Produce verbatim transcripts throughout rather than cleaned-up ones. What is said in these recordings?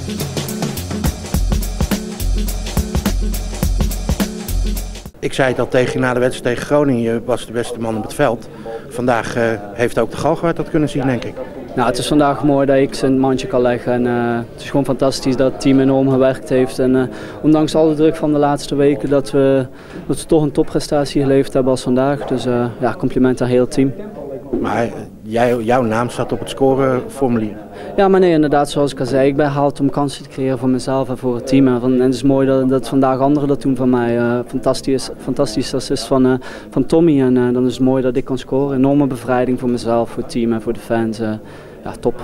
Ik zei het al tegen je na de wedstrijd tegen Groningen, je was de beste man op het veld. Vandaag uh, heeft ook de Galgenwaard dat kunnen zien, denk ik. Nou, het is vandaag mooi dat ik zijn mandje kan leggen. En, uh, het is gewoon fantastisch dat het team enorm gewerkt heeft. En uh, ondanks al de druk van de laatste weken dat we, dat we toch een topprestatie geleverd hebben als vandaag. Dus uh, ja, compliment aan heel het team. Maar jij, jouw naam staat op het scoreformulier. Ja, maar nee, inderdaad, zoals ik al zei, ik ben gehaald om kansen te creëren voor mezelf en voor het team. En, van, en het is mooi dat, dat vandaag anderen dat doen van mij. Uh, fantastisch, fantastisch assist van, uh, van Tommy. En uh, dan is het mooi dat ik kan scoren. Enorme bevrijding voor mezelf, voor het team en voor de fans. Uh, ja, top.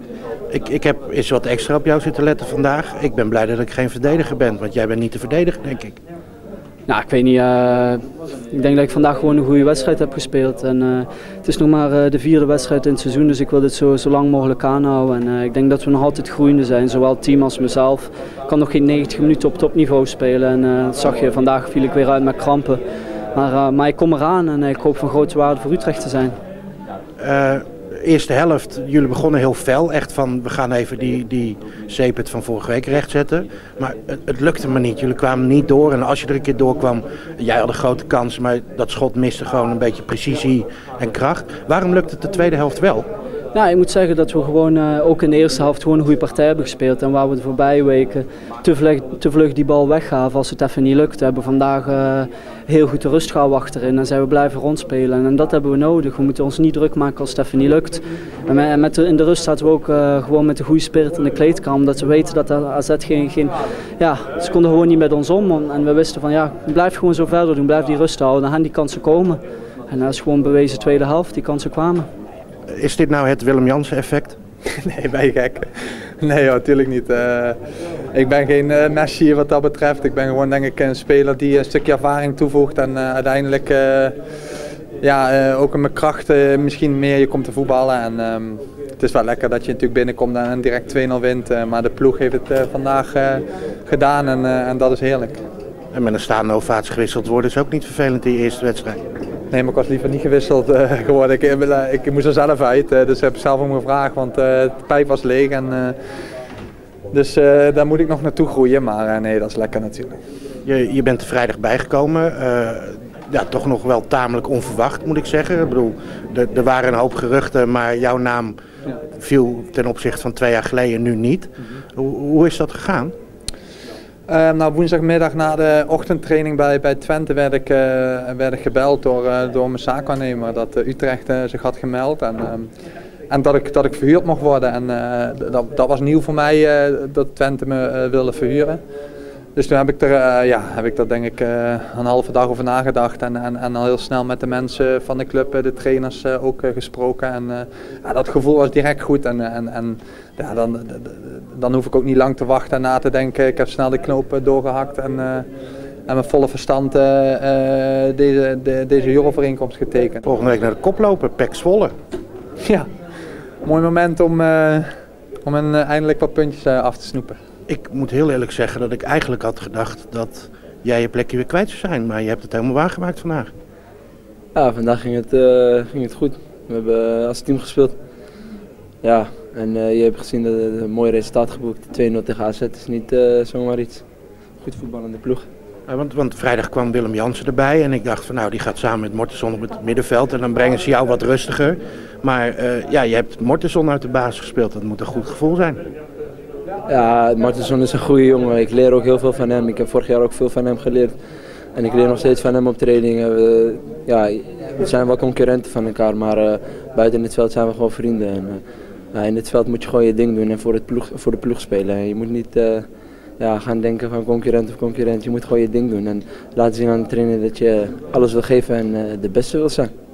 Ik, ik heb eens wat extra op jou zitten letten vandaag. Ik ben blij dat ik geen verdediger ben, want jij bent niet te verdedigen, denk ik. Nou, ik weet niet. Uh, ik denk dat ik vandaag gewoon een goede wedstrijd heb gespeeld. En, uh, het is nog maar uh, de vierde wedstrijd in het seizoen, dus ik wil dit zo, zo lang mogelijk aanhouden. En, uh, ik denk dat we nog altijd groeiende zijn, zowel het team als mezelf. Ik kan nog geen negentig minuten op topniveau spelen en uh, dat zag je. Vandaag viel ik weer uit met krampen. Maar, uh, maar ik kom eraan en ik hoop van grote waarde voor Utrecht te zijn. Uh... Eerste helft, jullie begonnen heel fel, echt van we gaan even die, die zeepet van vorige week rechtzetten. Maar het, het lukte me niet, jullie kwamen niet door en als je er een keer doorkwam, jij had een grote kans, maar dat schot miste gewoon een beetje precisie en kracht. Waarom lukt het de tweede helft wel? Nou, ik moet zeggen dat we gewoon uh, ook in de eerste helft gewoon een goede partij hebben gespeeld. En waar we de voorbije weken te vlug, te vlug die bal weggaven als het even niet lukte, hebben we vandaag uh, heel goed de rust gehouden achterin. En zijn we blijven rondspelen. En, en dat hebben we nodig. We moeten ons niet druk maken als het even niet lukt. En met, met de, in de rust zaten we ook uh, gewoon met de goede spirit in de kleedkamer. Omdat we weten dat de A Z geen, geen... Ja, ze konden gewoon niet met ons om. En we wisten van ja, blijf gewoon zo verder doen. Blijf die rust houden. Dan gaan die kansen komen. En dat is gewoon bewezen tweede helft. Die kansen kwamen. Is dit nou het Willem Jansen effect? Nee, ben je gek? Nee, joh, natuurlijk niet. Uh, ik ben geen uh, Messi wat dat betreft. Ik ben gewoon denk ik een speler die een stukje ervaring toevoegt en uh, uiteindelijk uh, ja, uh, ook in mijn kracht uh, misschien meer je komt te voetballen. En, um, het is wel lekker dat je natuurlijk binnenkomt en direct twee nul wint. Uh, maar de ploeg heeft het uh, vandaag uh, gedaan en, uh, en dat is heerlijk. En met een staande ovatie gewisseld worden is ook niet vervelend in je eerste wedstrijd. Nee, maar ik was liever niet gewisseld uh, geworden. Ik, uh, ik moest er zelf uit, uh, dus ik heb zelf om gevraagd, want uh, de pijp was leeg. En, uh, dus uh, daar moet ik nog naartoe groeien, maar uh, nee, dat is lekker natuurlijk. Je, je bent er vrijdag bijgekomen. Uh, ja, toch nog wel tamelijk onverwacht, moet ik zeggen. Ik bedoel, er, er waren een hoop geruchten, maar jouw naam viel ten opzichte van twee jaar geleden nu niet. Hoe, hoe is dat gegaan? Uh, nou, woensdagmiddag na de ochtendtraining bij, bij Twente werd ik, uh, werd ik gebeld door, uh, door mijn zaakwaarnemer dat uh, Utrecht uh, zich had gemeld en, uh, en dat, ik, dat ik verhuurd mocht worden. En, uh, dat, dat was nieuw voor mij uh, dat Twente me uh, wilde verhuren. Dus toen heb ik er uh, ja, heb ik daar denk ik uh, een halve dag over nagedacht en, en, en al heel snel met de mensen van de club, de trainers uh, ook uh, gesproken. En uh, ja, dat gevoel was direct goed en, en, en ja, dan, dan hoef ik ook niet lang te wachten en na te denken. Ik heb snel de knoop doorgehakt en, uh, en met volle verstand uh, uh, deze, de, deze huurovereenkomst getekend. Volgende week naar de kop lopen, P E C Zwolle. Ja, mooi moment om, uh, om een, uh, eindelijk wat puntjes uh, af te snoepen. Ik moet heel eerlijk zeggen dat ik eigenlijk had gedacht dat jij je plekje weer kwijt zou zijn. Maar je hebt het helemaal waargemaakt vandaag. Ja, vandaag ging het, uh, ging het goed. We hebben uh, als team gespeeld. Ja, en uh, je hebt gezien dat het een mooi resultaat geboekt. twee nul tegen A Z is niet uh, zomaar iets. Goed voetballende ploeg. Ja, want, want vrijdag kwam Willem Jansen erbij en ik dacht van nou die gaat samen met Mortenson op het middenveld en dan brengen ze jou wat rustiger. Maar uh, ja, je hebt Mortenson uit de basis gespeeld, dat moet een goed gevoel zijn. Ja, Mortenson is een goede jongen. Ik leer ook heel veel van hem. Ik heb vorig jaar ook veel van hem geleerd. En ik leer nog steeds van hem op trainingen. We, ja, we zijn wel concurrenten van elkaar, maar uh, buiten het veld zijn we gewoon vrienden. En, uh, ja, in het veld moet je gewoon je ding doen en voor, het ploeg, voor de ploeg spelen. En je moet niet uh, ja, gaan denken van concurrent of concurrent. Je moet gewoon je ding doen en laten zien aan de trainer dat je alles wil geven en uh, de beste wil zijn.